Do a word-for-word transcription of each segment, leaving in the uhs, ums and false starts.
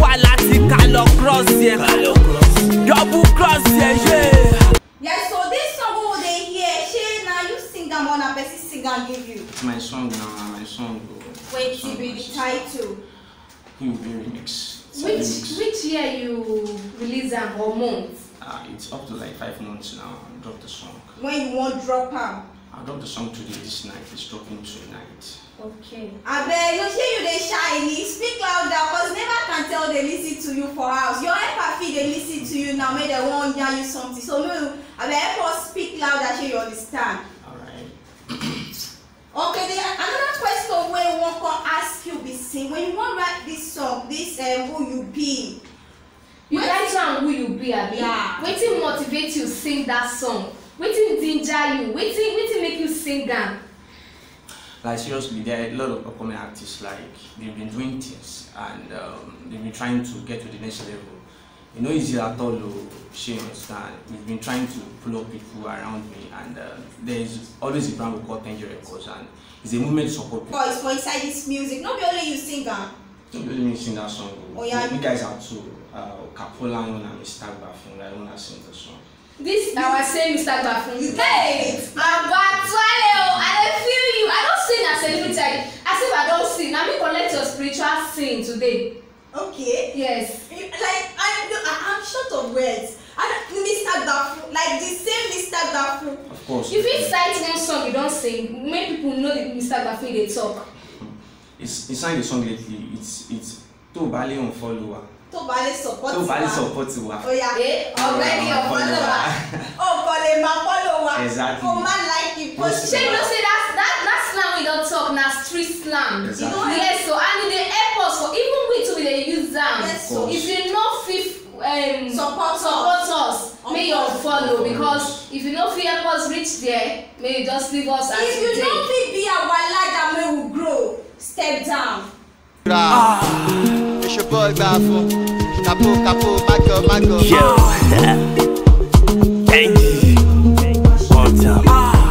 wà láti kálọ̀ cross yẹn. Double cross yẹn, yeah. Yeah, so this song who they hear, she now you sing them on a person sing and give you. It's my song now, my song. Wait to be the title. Who will be remix? Which remix. which year you release them or month? Uh, it's up to like five months now. I dropped the song. When you want drop her. I dropped the song today, this night. It's dropping tonight. Okay. I bet you say you they shiny. Speak louder, cause never can tell they listen to you for house. Your empathy they listen to you now, make they want to you something. So maybe I bet help us speak louder so you understand. Alright. Okay, then another question where you want to ask you be sing. When you want to write this song, this um, who you be. You write down who you be, Abi. Yeah. Wetin motivate you sing that song? Wetin ginger you? Wetin wetin make you sing am? Like seriously, there are a lot of upcoming artists. Like they've been doing things and um, they've been trying to get to the next level. You know, easy at all. She understand. We've been trying to pull up people around me, and uh, there is always a brand we call Tenji Records, and it's a movement to support people. Boys for inside this music, not be only you sing am. Don't really mean sing that song. Oh yeah. You guys are too. Uh, Capola and Mister Bafun. I wanna sing the song. This I was saying Mister Bafun. Hey, Abatwale o, I dey feel you. I don't sing as celebrity. As if I don't sing. Now me collect your spiritual sing today. okay. Yes. Like I, no, I I'm short of words. I don't Mister Bafun, like the same Mister Bafun. Of course. If you cite one song you don't sing, make people know that Mister Bafun dey talk. It's it's signed the song lately. It's it's to Bali on follower. To Bali support. To Bali support you. Oh yeah. Eh, already your follower. Oh, Bali my follower. Exactly. Oh man, like you post. Shey you know say that that that slang we don talk na street slang. Exactly. You know, yes, so and e dey help us for even we too we dey use am. Yes, So if you no fit um, support, support us, us. may you unfollow, because if you no fit help us reach there, may you just leave us as if we you dey. don't fit be our ladder, may we grow. Step down. Ah. It's your boy Bafun. Capo, capo, mago, mago. Yo, hey, one time.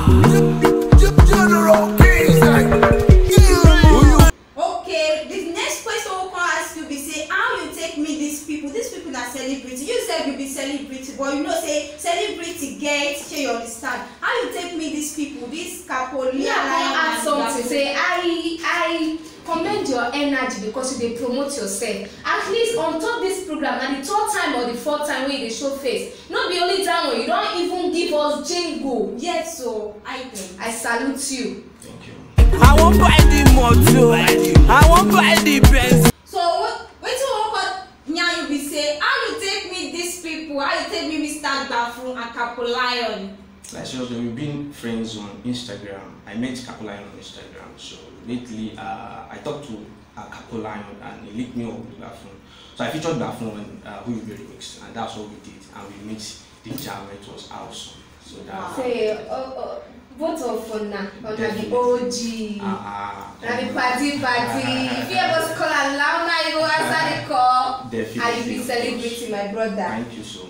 Okay, the next question we can ask you be say how you take me these people, these people that celebrity. You said you be celebrity, but you know say celebrity get, shey you understand. How you take me these people, this couple? Me, I wan add something. Say I I commend your energy because you dey promote yourself. At least on top this program, na the third time or the fourth time wey you dey show face. No be only that one, you don even give us jingle. Yes, so I think. I salute you. Thank you. I won't buy the motor. I won't buy the Benz. So what? Wetin we wan call now you be say how you take me these people? How you take me Mister Bafun and Capo Lion? Like seriously, we've been friends on Instagram. I met Capola on Instagram. So lately, uh, I talked to uh, Capola and he linked me up with Bafun. So I featured Bafun on uh, Who You Be Remix, and that's what we did. And we made the jam. It was awesome. So that. Say uh, uh, both of una una the O G. Ah, Na the party party. If you ever call am now, now you go answer the call. Definitely. And you be celebrating my brother. Thank you so much.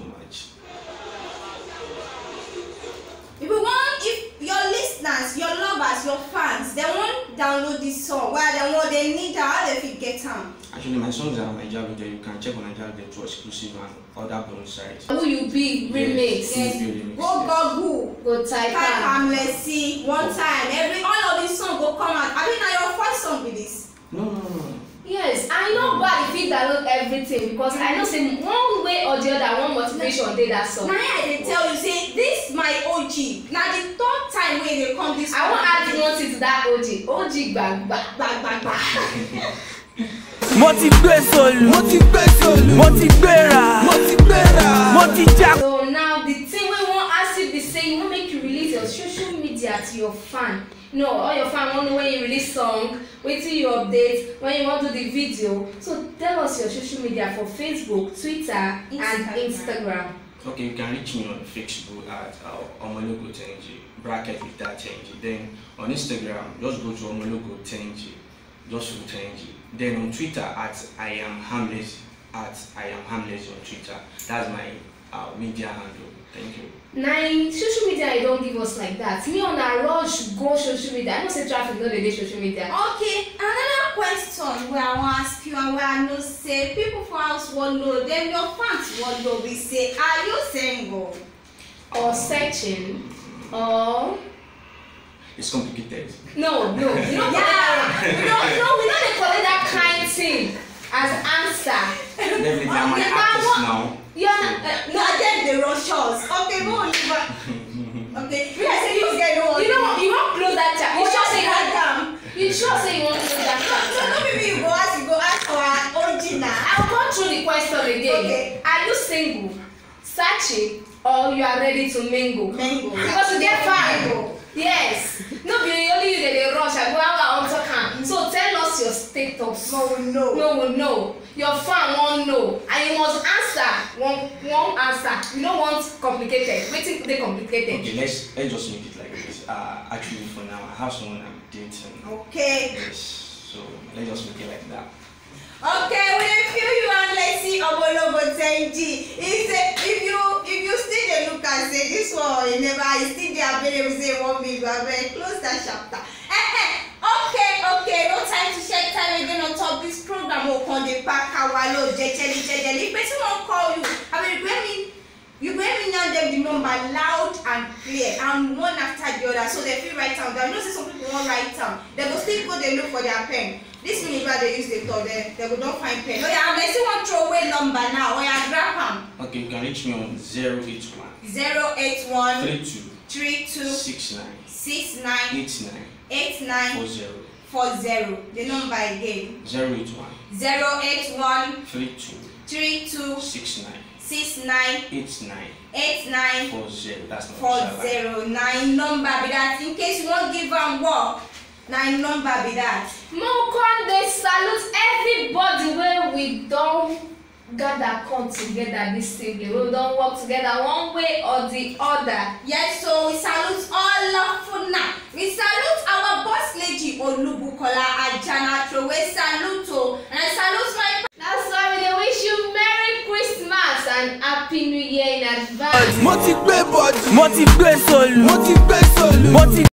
If you want, if your listeners, your lovers, your fans, they want download this song, well, they want, they need how they fit get them. Actually, my songs are on Nigeria Video. You can check on Nigeria Video to exclusive and other bonus sites. Who You Be remix. Yes. Remix. Go Google, Go type type am. am, let's see, one time, every all of these songs go come out. I mean, now your first song with this. No, no, no, no. Yes, I know bad if you download everything because I know say one way or the other one motivation dey that song. Now I dey tell you say this my O G. Now the third time when they come this. I wan add one thing to that O G. O G gbagba. Gbagba. Mo ti gbé solu, mo ti gbé solu, mo ti gbéra, mo ti gbéra, mo ti ja. So now the thing we wan ask you be say you wan make you release your social media to your fan. No, all your fans wan know when you release song, wetin you update, when you wan do the video. So tell us your social media for Facebook, Twitter, Instagram. and Instagram. Okay, you can reach me on Facebook at uh, Omologo Tenji, bracket with that Tenji. Then on Instagram, just go to Omologo Tenji, just for Tenji. Then on Twitter at I am Hamlet, at I am Hamlet on Twitter. That's my uh, media handle. Thank you. Nine social media you don't give us like that. Me on a rush go social media. I know say traffic no dey dey social media. Okay, another question where I want to ask you and where I know say people for fans wan know, dem your fans wan know be say, are you single? Or searching, or It's complicated. no, no, we don't Yeah. collect that. No, no, we don't dey collect that kind thing as answer. Definitely, I'm an Okay, artist but now. You're not. Uh, No, I get the rush us. Okay, go on. Okay, we are saying you get no. you know, you won't close that chat. You You sure just say say you that want? down. You sure say you want to close that So chat? no maybe you go ask, you go ask for our original. I'll go through the question again. Okay. Are you single, searching, or you are ready to mingle? Mango. Because you get fine. Yes. No, be only you that they rush. I go out on talk. So tell us your status. No, we know. No, we know. Your fan won't know, and you must answer one one answer. You don't want complicated. Waiting they complicated. Okay, let's let's just make it like this. Uh, actually, for now, I have someone I'm dating. Okay. Yes, so let's just make it like that. Okay, we dey feel you and let's see Omologo Tenji. He say if you if you still dey look and say this one you never you still dey available say one big go abeg close that chapter. Okay, okay, no time to check time again on top this program. O come dey pack awalo jejeli jejeli. Person wan call you. I mean, you go me you go me yarn them the number loud and clear and one after the other so they fit write am down. You know say some people wan write am. They go still go dey look for their pen. This minute they use the talk, they, they will not find pen. Oh yeah, I'm still want throw away number now. Oh yeah, grab them. Okay, you can reach me on zero eight one Zero eight one three two three two six nine six nine eight nine eight nine four zero four zero. The number again. zero eight one Zero eight one three two three two six nine six nine eight nine eight nine four zero. That's my four official line. zero nine number be that. In case you won't give them work, nine number be that. Mokon dey salute everybody wey we don gather come together this evening. We don work together one way or the other. Yes, so we salute all of una. We salute our boss lady Olubukola Ajanacho. We salute o, and I salute my. That's why we dey wish you Merry Christmas and Happy New Year in advance. Mo ti gbé bọ́ọ̀dù. Mo ti gbé sọ̀lù. Mo ti gbé sọ̀lù. Mo ti